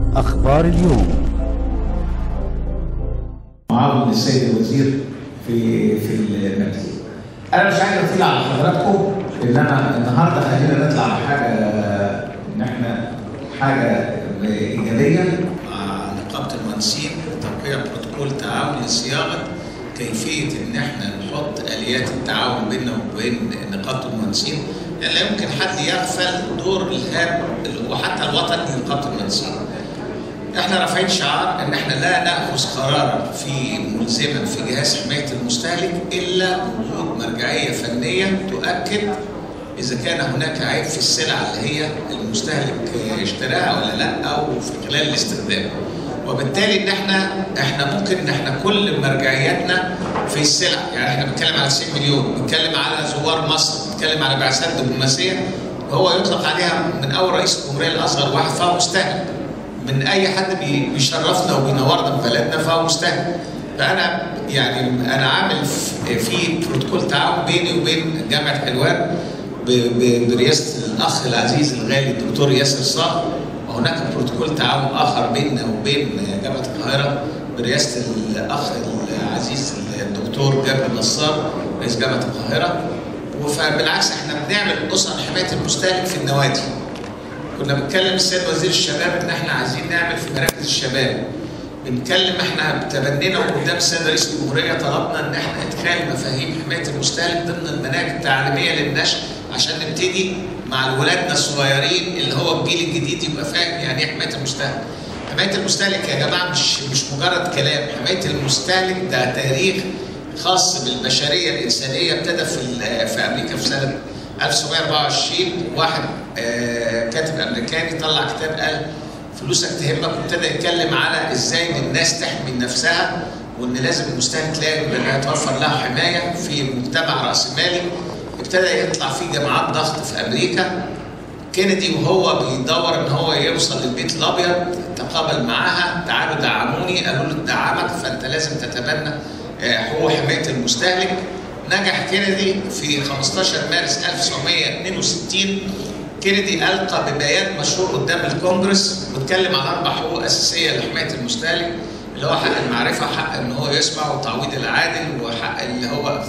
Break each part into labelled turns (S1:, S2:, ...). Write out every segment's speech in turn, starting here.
S1: أخبار اليوم.
S2: معاون السيد الوزير في المجلس. انا مش عايز اطيل على حضراتكم، انما النهارده خلينا نطلع بحاجه، ان احنا حاجه ايجابيه مع نقابه المهندسين، توقيع بروتوكول تعاون لصياغه كيفيه ان احنا نحط اليات التعاون بيننا وبين نقابه المهندسين، لان لا يمكن حد يغفل دور الهام وحتى الوطني لنقابه المهندسين. احنا رافعين شعار ان احنا لا ناخذ قرارا ملزما في جهاز حمايه المستهلك الا بوجود مرجعيه فنيه تؤكد اذا كان هناك عيب في السلعه اللي هي المستهلك اشتراها ولا لا، او في خلال الاستخدام. وبالتالي ان احنا ممكن ان احنا كل مرجعياتنا في السلع، يعني احنا بنتكلم على 90 مليون، بنتكلم على زوار مصر، بنتكلم على بعثات دبلوماسيه، وهو يطلق عليها من اول رئيس الجمهوريه الاصغر واحد فهو مستهلك. من اي حد بيشرفنا وبينورنا في بلدنا فهو مستهلك. فانا انا عامل في بروتوكول تعاون بيني وبين جامعه حلوان برئاسه الاخ العزيز الغالي الدكتور ياسر صقر، وهناك بروتوكول تعاون اخر بيننا وبين جامعه القاهره برئاسه الاخ العزيز الدكتور جابر نصار رئيس جامعه القاهره. فبالعكس احنا بنعمل اسر حمايه المستهلك في النوادي. كنا بنتكلم السيد وزير الشباب ان احنا عايزين نعمل في مراكز الشباب. بنتكلم احنا تبنينا قدام السيد رئيس الجمهوريه، طلبنا ان احنا ادخال مفاهيم حمايه المستهلك ضمن المناهج التعليميه للنشء عشان نبتدي مع ولادنا الصغيرين اللي هو الجيل الجديد يبقى فاهم يعني ايه حمايه المستهلك. حمايه المستهلك يا جماعه مش مجرد كلام، حمايه المستهلك ده تاريخ خاص بالبشريه الانسانيه، ابتدى في امريكا في سنه 1924. واحد كاتب امريكاني طلع كتاب قال فلوسك تهمك، وابتدى يتكلم على ازاي ان الناس تحمي نفسها، وان لازم المستهلك تلاقي انها توفر له حمايه في مجتمع راسمالي. ابتدى يطلع فيه جماعات ضغط في امريكا. كينيدي وهو بيدور ان هو يوصل للبيت الابيض تقابل معاها، تعالوا دعموني، قالوا له ندعمك فانت لازم تتبنى حقوق حمايه المستهلك. نجح كينيدي في 15 مارس 1962. كينيدي ألقى ببيان مشهور قدام الكونجرس واتكلم عن 4 حقوق أساسية لحماية المستهلك، اللي هو حق المعرفة، حق إن هو يسمع، والتعويض العادل، وحق اللي هو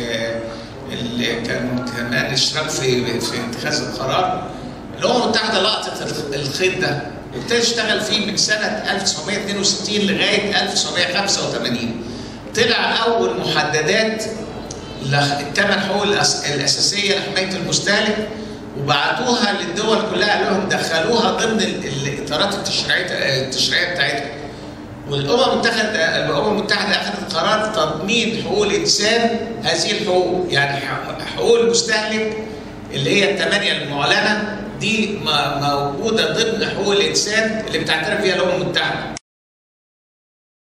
S2: اللي كان كمان الاشتراك في اتخاذ القرار. الأمم المتحدة لقطت الخيط ده وابتدى يشتغل فيه من سنة 1962 لغاية 1985. طلع أول محددات ال8 حقوق الاساسيه لحمايه المستهلك، وبعتوها للدول كلها، قال لهم دخلوها ضمن الاطارات التشريعيه بتاعتهم. والامم المتحده اخذت قرار تضمين حقوق الانسان هذه الحقوق، يعني حقوق المستهلك اللي هي ال8 المعلنه دي موجوده ضمن حقوق الانسان اللي بتعترف بها الامم المتحده.